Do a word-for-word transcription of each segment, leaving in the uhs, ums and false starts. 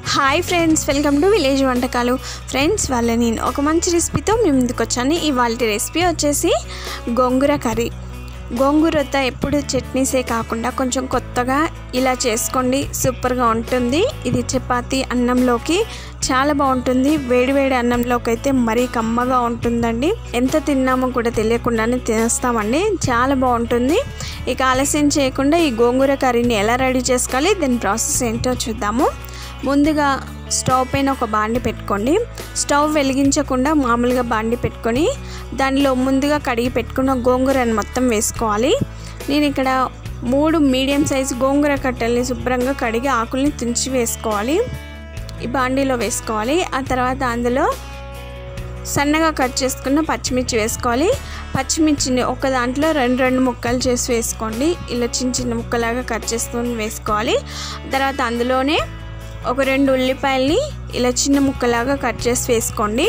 Hi friends, welcome to village వంటకాలు. Friends, వాళ్ళ నేను ఒక మంచి రెసిపీతో మీ ముందుకు వచ్చాను. ఇవాళ రెసిపీ వచ్చేసి గోంగూర కర్రీ. గోంగూరతో ఎప్పుడు చట్నీసే కాకుండా కొంచెం కొత్తగా ఇలా చేసుకోండి, సూపర్గా ఉంటుంది. ఇది చపాతీ అన్నంలోకి చాలా బాగుంటుంది. వేడివేడి అన్నంలోకి అయితే మరీ కమ్మగా ఉంటుందండి. ఎంత తిన్నామో కూడా తెలియకుండానే తినేస్తామండి. చాలా బాగుంటుంది. ఇక ఆలస్యం చేయకుండా ఈ గోంగూర కర్రీని ఎలా రెడీ చేసుకోవాలి, దాని ప్రాసెస్ ఏంటో చూద్దాము. ముందుగా స్టవ్ పైన ఒక బాండి పెట్టుకోండి. స్టవ్ వెలిగించకుండా మామూలుగా బాండి పెట్టుకొని దానిలో ముందుగా కడిగి పెట్టుకున్న గోంగూరను మొత్తం వేసుకోవాలి. నేను ఇక్కడ మూడు మీడియం సైజు గోంగూర కట్టల్ని శుభ్రంగా కడిగి ఆకుల్ని తుంచి వేసుకోవాలి. ఈ బాండీలో వేసుకోవాలి. ఆ తర్వాత అందులో సన్నగా కట్ చేసుకున్న పచ్చిమిర్చి వేసుకోవాలి. పచ్చిమిర్చిని ఒక దాంట్లో రెండు రెండు ముక్కలు చేసి వేసుకోండి. ఇలా చిన్న చిన్న ముక్కలాగా కట్ చేసుకొని వేసుకోవాలి. తర్వాత అందులోనే ఒక రెండు ఉల్లిపాయల్ని ఇలా చిన్న ముక్కలాగా కట్ చేసి వేసుకోండి.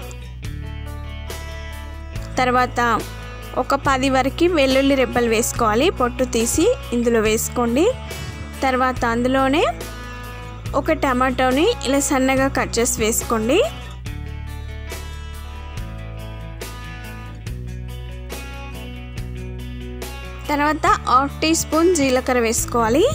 తర్వాత ఒక పది వరకు వెల్లుల్లి రెబ్బలు వేసుకోవాలి, పొట్టు తీసి ఇందులో వేసుకోండి. తర్వాత అందులోనే ఒక టమాటోని ఇలా సన్నగా కట్ చేసి వేసుకోండి. తర్వాత హాఫ్ టీ స్పూన్ జీలకర్ర వేసుకోవాలి.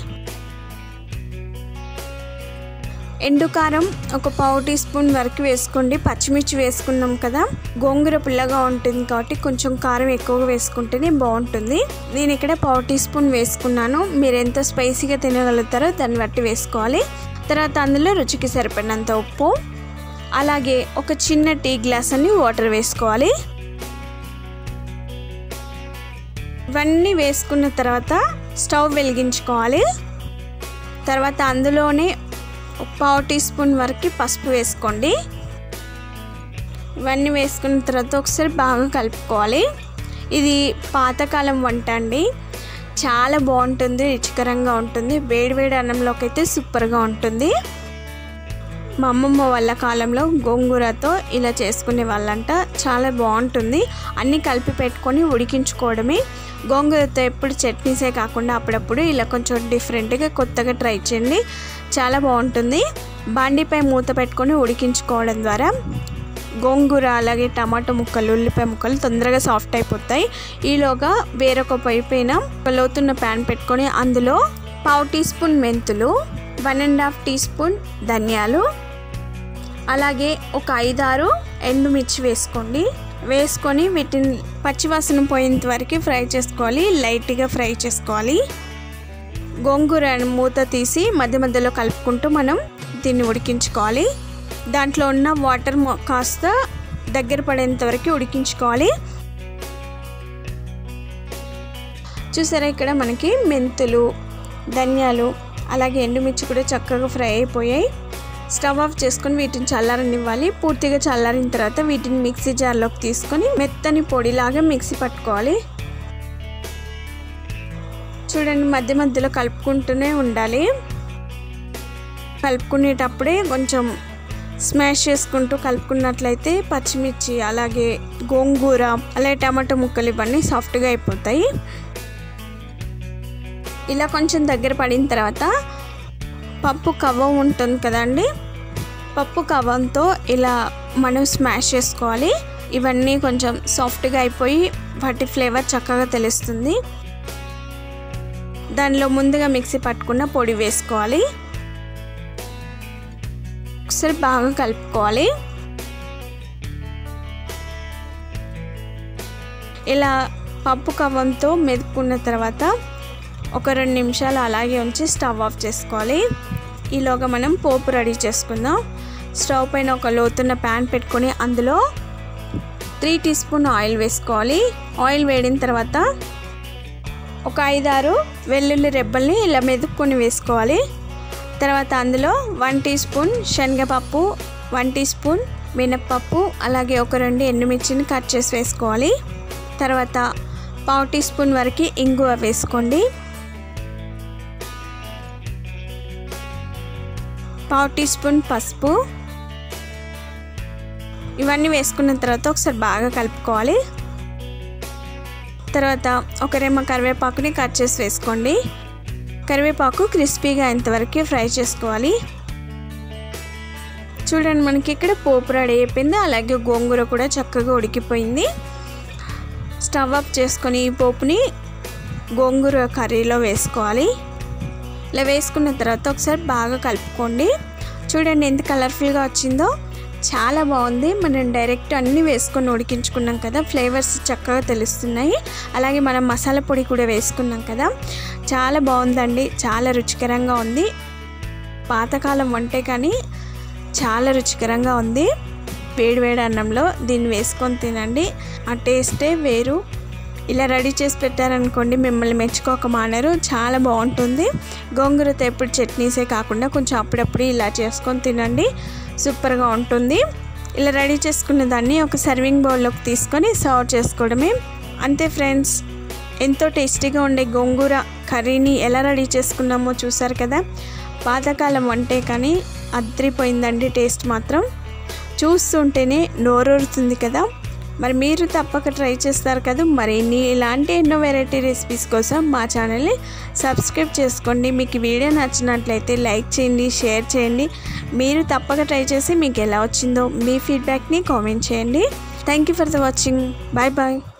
ఎండు కారం ఒక పావు టీ స్పూన్ వరకు వేసుకోండి. పచ్చిమిర్చి వేసుకున్నాం కదా, గోంగూర పుల్లగా ఉంటుంది కాబట్టి కొంచెం కారం ఎక్కువగా వేసుకుంటేనే బాగుంటుంది. నేను ఇక్కడ పావు టీ స్పూన్ వేసుకున్నాను. మీరు ఎంత స్పైసీగా తినగలుగుతారో దాన్ని బట్టి వేసుకోవాలి. తర్వాత అందులో రుచికి సరిపడినంత ఉప్పు, అలాగే ఒక చిన్న టీ గ్లాస్ అని వాటర్ వేసుకోవాలి. ఇవన్నీ వేసుకున్న తర్వాత స్టవ్ వెలిగించుకోవాలి. తర్వాత అందులోనే ఒక పావు టీ స్పూన్ వరకు పసుపు వేసుకోండి. ఇవన్నీ వేసుకున్న తర్వాత ఒకసారి బాగా కలుపుకోవాలి. ఇది పాతకాలం వంట అండి, చాలా బాగుంటుంది, రుచికరంగా ఉంటుంది. వేడివేడి అన్నంలోకి అయితే సూపర్గా ఉంటుంది. మా అమ్మమ్మ వాళ్ళ కాలంలో గోంగూరతో ఇలా చేసుకునే వాళ్ళంట. చాలా బాగుంటుంది. అన్నీ కలిపి పెట్టుకొని ఉడికించుకోవడమే. గోంగూరతో ఎప్పుడు చట్నీసే కాకుండా అప్పుడప్పుడు ఇలా కొంచెం డిఫరెంట్గా కొత్తగా ట్రై చేయండి, చాలా బాగుంటుంది. బాండీపై మూత పెట్టుకొని ఉడికించుకోవడం ద్వారా గోంగూర అలాగే టమాటో ముక్కలు, ఉల్లిపాయ ముక్కలు తొందరగా సాఫ్ట్ అయిపోతాయి. ఈలోగా వేరొక పొయ్యి పైన ఒక లోతున్న ప్యాన్ పెట్టుకొని అందులో పావు టీ స్పూన్ మెంతులు, one and half teaspoon ధనియాలు, అలాగే ఒక ఐదారు ఎండుమిర్చి వేసుకోండి. వేసుకొని వీటిని పచ్చివాసన పోయేంత వరకు ఫ్రై చేసుకోవాలి. లైట్గా ఫ్రై చేసుకోవాలి. గోంగూర మూత తీసి మధ్య మధ్యలో కలుపుకుంటూ మనం దీన్ని ఉడికించుకోవాలి. దాంట్లో ఉన్న వాటర్ కాస్త దగ్గర పడేంత వరకు ఉడికించుకోవాలి. చూసారా, ఇక్కడ మనకి మెంతులు, ధనియాలు అలాగే ఎండుమిర్చి కూడా చక్కగా ఫ్రై అయిపోయాయి. స్టవ్ ఆఫ్ చేసుకొని వీటిని చల్లారనివ్వాలి. పూర్తిగా చల్లారిన తర్వాత వీటిని మిక్సీ జార్లోకి తీసుకొని మెత్తని పొడిలాగా మిక్సీ పట్టుకోవాలి. చూడండి, మధ్య మధ్యలో కలుపుకుంటూనే ఉండాలి. కలుపుకునేటప్పుడే కొంచెం స్మాష్ చేసుకుంటూ కలుపుకున్నట్లయితే పచ్చిమిర్చి అలాగే గోంగూర అలాగే టమాటో ముక్కలు ఇవన్నీ సాఫ్ట్గా అయిపోతాయి. ఇలా కొంచెం దగ్గర పడిన తర్వాత పప్పు కవ్వం ఉంటుంది కదండి, పప్పు కవ్వంతో ఇలా మనం స్మాష్ చేసుకోవాలి. ఇవన్నీ కొంచెం సాఫ్ట్గా అయిపోయి వాటి ఫ్లేవర్ చక్కగా తెలుస్తుంది. దానిలో ముందుగా మిక్సీ పట్టుకున్న పొడి వేసుకోవాలి. ఒకసారి బాగా కలుపుకోవాలి. ఇలా పప్పు కవ్వంతో మెదుపుకున్న తర్వాత ఒక రెండు నిమిషాలు అలాగే ఉంచి స్టవ్ ఆఫ్ చేసుకోవాలి. ఈలోగా మనం పోపు రెడీ చేసుకుందాం. స్టవ్ పైన ఒక లోతున్న ప్యాన్ పెట్టుకొని అందులో త్రీ టీ స్పూన్ ఆయిల్ వేసుకోవాలి. ఆయిల్ వేడిన తర్వాత ఒక ఐదారు వెల్లుల్లి రెబ్బల్ని ఇలా మెదుపుకొని వేసుకోవాలి. తర్వాత అందులో వన్ టీ స్పూన్ శనగపప్పు, వన్ టీ స్పూన్ మినప్పప్పు, అలాగే ఒక రెండు ఎండుమిర్చిని కట్ చేసి వేసుకోవాలి. తర్వాత పావు టీ స్పూన్ వరకు ఇంగువ వేసుకోండి. పావు టీ స్పూన్ పసుపు, ఇవన్నీ వేసుకున్న తర్వాత ఒకసారి బాగా కలుపుకోవాలి. తర్వాత ఒక రెమ్మ కరివేపాకుని కట్ చేసి వేసుకోండి. కరివేపాకు క్రిస్పీగా అయ్యేంతవరకు ఫ్రై చేసుకోవాలి. చూడండి మనకి ఇక్కడ పోపు రెడీ అయిపోయింది, అలాగే గోంగూర కూడా చక్కగా ఉడికిపోయింది. స్టవ్ ఆఫ్ చేసుకొని ఈ పోపుని గోంగూర కర్రీలో వేసుకోవాలి. ఇలా వేసుకున్న తర్వాత ఒకసారి బాగా కలుపుకోండి. చూడండి ఎంత కలర్ఫుల్గా వచ్చిందో, చాలా బాగుంది. మనం డైరెక్ట్ అన్నీ వేసుకొని ఉడికించుకున్నాం కదా, ఫ్లేవర్స్ చక్కగా తెలుస్తున్నాయి. అలాగే మనం మసాలా పొడి కూడా వేసుకున్నాం కదా, చాలా బాగుందండి, చాలా రుచికరంగా ఉంది. పాతకాలం వంటే కానీ చాలా రుచికరంగా ఉంది. వేడి వేడి అన్నంలో దీన్ని వేసుకొని తినండి, ఆ టేస్టే వేరు. ఇలా రెడీ చేసి పెట్టారనుకోండి మిమ్మల్ని మెచ్చుకోక మానరు, చాలా బాగుంటుంది. గోంగూరతో ఎప్పుడు చట్నీసే కాకుండా కొంచెం అప్పుడప్పుడు ఇలా చేసుకొని తినండి, సూపర్గా ఉంటుంది. ఇలా రెడీ చేసుకున్న దాన్ని ఒక సర్వింగ్ బౌల్లోకి తీసుకొని సర్వ్ చేసుకోవడమే, అంతే ఫ్రెండ్స్. ఎంతో టేస్టీగా ఉండే గోంగూర కర్రీని ఎలా రెడీ చేసుకున్నామో చూసారు కదా. పాతకాలం వంటే కానీ అద్రిపోయిందండి, టేస్ట్ మాత్రం చూస్తుంటేనే నోరూరుతుంది కదా. మరి మీరు తప్పక ట్రై చేస్తారు కదా. మరి ఇలాంటి ఎన్నో వెరైటీ రెసిపీస్ కోసం మా ఛానల్ని సబ్స్క్రైబ్ చేసుకోండి. మీకు వీడియో నచ్చినట్లయితే లైక్ చేయండి, షేర్ చేయండి. మీరు తప్పక ట్రై చేసి మీకు ఎలా వచ్చిందో మీ ఫీడ్బ్యాక్ని కామెంట్ చేయండి. Thank you for the watching. Bye bye.